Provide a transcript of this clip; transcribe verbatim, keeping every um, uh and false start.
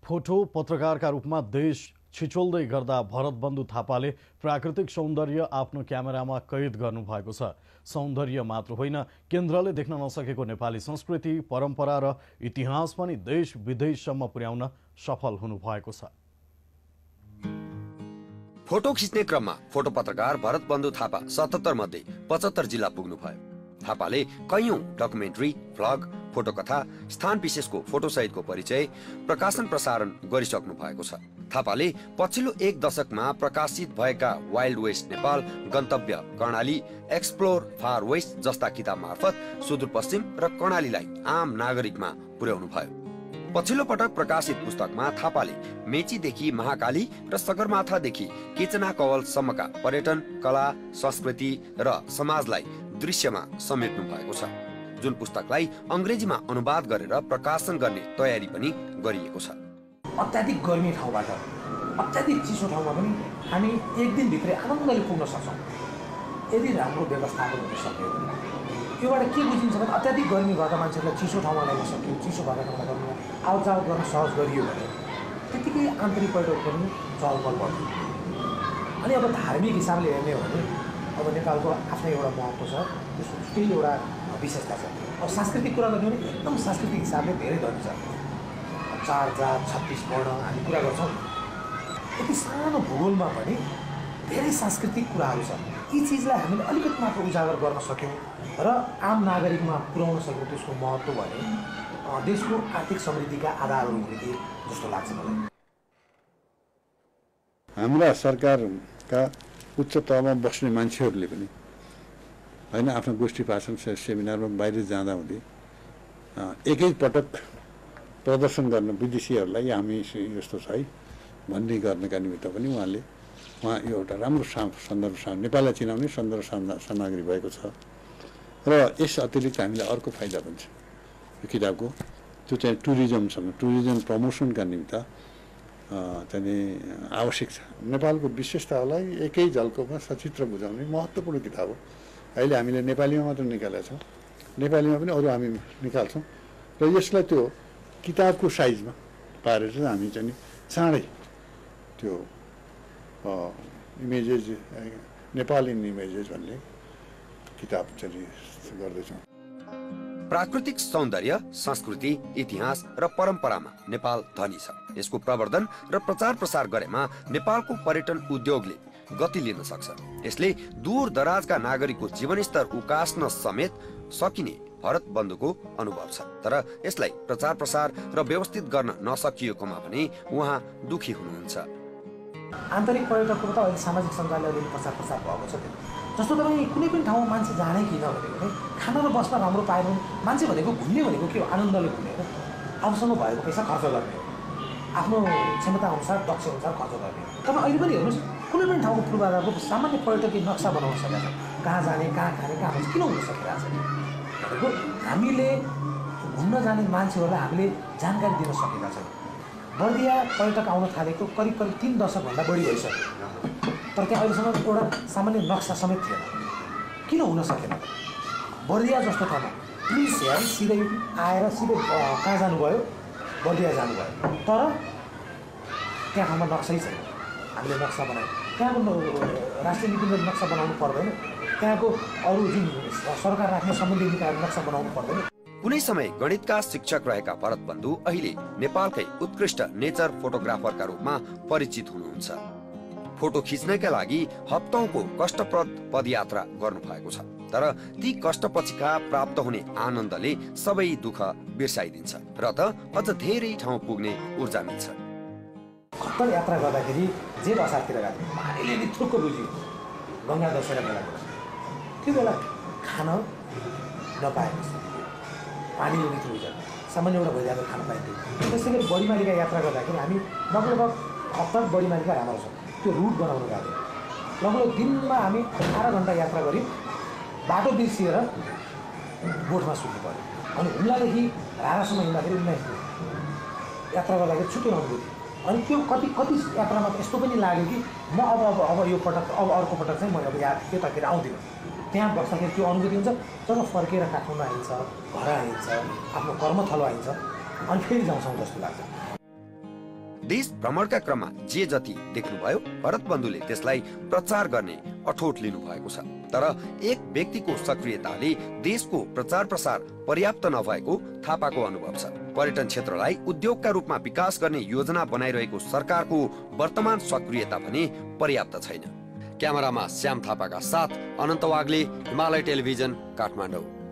Photo पत्रकारका रूपमा देश छिचोल्दै गर्दा भरतबन्धु थापाले प्राकृतिक सौन्दर्य आफ्नो क्यामेरामा कैद गर्नुभएको छ। सौन्दर्य मात्र होइन, केन्द्रले देख्न नसकेको नेपाली संस्कृति, परम्परा र इतिहास पनि देश विदेशसम्म पुर्याउन सफल हुनुभएको छ। फोटो खिच्ने क्रममा फोटो पत्रकार भरतबन्धु थापा सतहत्तर मध्ये पचहत्तर जिल्ला पुग्नुभयो। थापाले कैयौं डकुमेन्ट्री, भ्लग, फोटो कथा, स्थान विशेषको फोटो सहितको परिचय, प्रकाशन प्रसारण गरिसक्नु भएको छ। थापाले पछिल्लो एक दशकमा प्रकाशित भएका वाइल्ड वेस्ट नेपाल, गन्तव्य कर्णाली, एक्सप्लोर फार वेस्ट जस्ता किताब मार्फत सुदूरपश्चिम र कर्णालीलाई आम नागरिकमा पुर्याउनु भयो। पछिल्लो पटक प्रकाशित पुस्तकमा थापाले मेचीदेखि महाकाली र सगरमाथादेखि किचना कवलसम्मका पर्यटन, कला, संस्कृति र समाजलाई दृश्यमा समेट्नु भएको छ, जुन पुस्तकलाई अंग्रेजीमा अनुवाद गरेर प्रकाशन गर्ने तयारी पनि गरिएको छ। अत्याधिक गर्मी ठाउँबाट अत्याधिक चिसो ठाउँमा पनि हामी एक दिन भित्रै आनन्दले पुग्न सक्छौँ यदि राम्रो व्यवस्थापन हुन सक्यो भने। योबाट के बुझिन्छ भने अत्याधिक गर्मी भएका मान्छेहरूलाई चिसो ठाउँमा ल्याउन सक्यो, चिसो भएका ठाउँमा गर्नु आवत जावत गर्न सहज गरियो भने त्यतिकै आन्तरिक पर्यटक पनि चहलपहल बढ्छ। अनि अब धार्मिक हिसाबले हेर्ने हो भने अब नेपालको आफ्नै एउटा महत्त्व छ, त्यसको एउटा विशेषता छ। अब सांस्कृतिक कुरा गर्ने भने एकदम सांस्कृतिक हिसाबले धेरै धनी छ। चार जात छत्तिस वर्ण हामी कुरा गर्छौँ, यति सानो भूगोलमा पनि धेरै सांस्कृतिक कुराहरू छ। यी चिजलाई हामीले अलिकति मात्र उजागर गर्न सक्यौँ र आम नागरिकमा पुर्याउन सक्यौँ, त्यसको महत्त्व भने देशको आर्थिक समृद्धिका आधारहरू हुने थिए जस्तो लाग्छ मलाई। हाम्रा सरकारका उच्च तहमा बस्ने मान्छेहरूले पनि होइन आफ्नो गोष्ठी भाषण सेमिनारमा बाहिर जाँदा हुँदै एकै पटक प्रदर्शन गर्न विदेशीहरूलाई हामी यस्तो छ है भन्ने गर्नका निमित्त पनि उहाँले उहाँ यो एउटा राम्रो सन्दर्भ नेपाललाई चिनाउने सन्दर्भ सामग्री भएको छ। र यस अतिरिक्त हामीलाई अर्को फाइदा पनि छ यो किताबको, त्यो चाहिँ टुरिज्मसँग टुरिज्म प्रमोसनका निमित्त चाहिँ आवश्यक छ। नेपालको विशेषतालाई एकै झल्कोमा सचित्र बुझाउने महत्त्वपूर्ण किताब हो। अहिले हामीले नेपालीमा मात्र निकालेका छौँ, नेपालीमा पनि अरू हामी निकाल्छौँ र यसलाई त्यो किताबको साइजमा पारेर चाहिँ हामी चाहिँ चाँडै त्यो इमेजेस नेपाल इन इमेजेस भन्ने किताब चाहिँ गर्दैछौँ। प्राकृतिक सौन्दर्य, संस्कृति, इतिहास र परम्परामा नेपाल धनी छ। यसको प्रवर्धन र प्रचार प्रसार गरेमा नेपालको पर्यटन उद्योगले गति लिन सक्छ। यसले दूर दराजका नागरिकको जीवनस्तर उकास्न समेत सकिने भरतबन्धुको अनुभव छ। तर यसलाई प्रचार प्रसार र व्यवस्थित गर्न नसकिएकोमा भने उहाँ दुखी हुनुहुन्छ। आन्तरिक पर्यटकको त अहिले सामाजिक सञ्जालले अलिअलि प्रचार प्रसार भएको छ। जस्तो तपाईँ कुनै पनि ठाउँमा मान्छे जानै किन भनेको भने खाना र बस्न राम्रो पायो भने मान्छे भनेको घुम्ने भनेको के हो, आनन्दले घुम्ने हो। आफूसँग भएको पैसा खर्च गर्ने हो, आफ्नो क्षमता अनुसार दक्ष अनुसार खर्च गर्ने हो। तपाईँ अहिले पनि हेर्नुहोस्, कुनै पनि ठाउँको पूर्वाधारको सामान्य पर्यटकीय नक्सा बनाउन सकेका छ, कहाँ जाने, कहाँ खाने, कहाँ बस्ने, किन हुन सकिरहेको छ भनेको हामीले घुम्न जाने मान्छेहरूलाई हामीले जानकारी दिन सकेका छौँ। बर्दिया पर्यटक आउन थालेको करिब करिब तिन दशकभन्दा बढी भइसक्यो, तर त्यहाँ अहिलेसम्म एउटा सामान्य नक्सा समेत थिएन। किन हुन सकेन? बर्दिया जस्तो ठाउँमा प्लिज यहाँ सिधै आएर सिधै कहाँ जानुभयो, बर्दिया जानुभयो, तर त्यहाँ ठाउँमा नक्सै छैन। हामीले नक्सा बनायौँ, त्यहाँको राष्ट्रिय नीतिगत नक्सा बनाउनु पर्दैन, त्यहाँको अरू जुन सरकार राख्ने सम्बन्धी निकायहरू नक्सा बनाउनु पर्दैन। कुनै समय गणितका शिक्षक रहेका भरतबन्धु अहिले नेपालकै उत्कृष्ट नेचर फोटोग्राफरका रूपमा परिचित हुनुहुन्छ। फोटो खिच्नका लागि हप्तौंको कष्टप्रद पदयात्रा गर्नु भएको छ, तर ती कष्टपछिका प्राप्त हुने आनन्दले सबै दुःख बिर्साइदिन्छ र त अझ धेरै ठाउँ पुग्ने ऊर्जा मिल्छ। खत्तर यात्रा गर्दाखेरि जे असारतिर गएको थियो पानीले नि थुक्क बुझ्यो, गङ्गा दसेर बेला त्यो बेला खान नपाएको पानीले नि थुक्छ, सामान्य एउटा भइरहेको खान पाइन्थ्यो। त्यसै गरी बढीमालीका यात्रा गर्दाखेरि हामी लगभग हप्ता बढीमालीका राम्रो छ त्यो रुट बनाउनु गएको थियो। लगभग दिनमा हामी अठार घन्टा यात्रा गऱ्यौँ, बाटो बिर्सिएर बोटमा सुत्नु पऱ्यो। अनि हुम्लादेखि रारासम्म हिँड्दाखेरि उन्नाइस दिन यात्रा गर्दाखेरि छुट्टै अनुभूति। अनि त्यो कति कति यात्रामा त यस्तो पनि लाग्यो कि म अब अब अब यो पटक अब अर्को पटक चाहिँ म अब यहाँ त्यतातिर आउँदिनँ। त्यहाँ बस्दाखेरि त्यो अनुभूति हुन्छ, जब फर्केर काठमाडौँ आइन्छ, घर आइन्छ, आफ्नो कर्मथलो आइन्छ, अनि फेरि जाउँछौँ जस्तो लाग्छ। देश भ्रमणका क्रममा जे जति देख्नुभयो भरत बन्धुले त्यसलाई प्रचार गर्ने अठोट लिनु भएको छ। तर एक व्यक्तिको सक्रियताले देशको प्रचार प्रसार पर्याप्त नभएको थापाको अनुभव छ। पर्यटन क्षेत्रलाई उद्योगका रूपमा विकास गर्ने योजना बनाइरहेको सरकारको वर्तमान सक्रियता भने पर्याप्त छैन। क्यामेरामा श्याम थापाका साथ अनन्त वाग्ले, हिमालय टेलिभिजन, काठमाडौँ।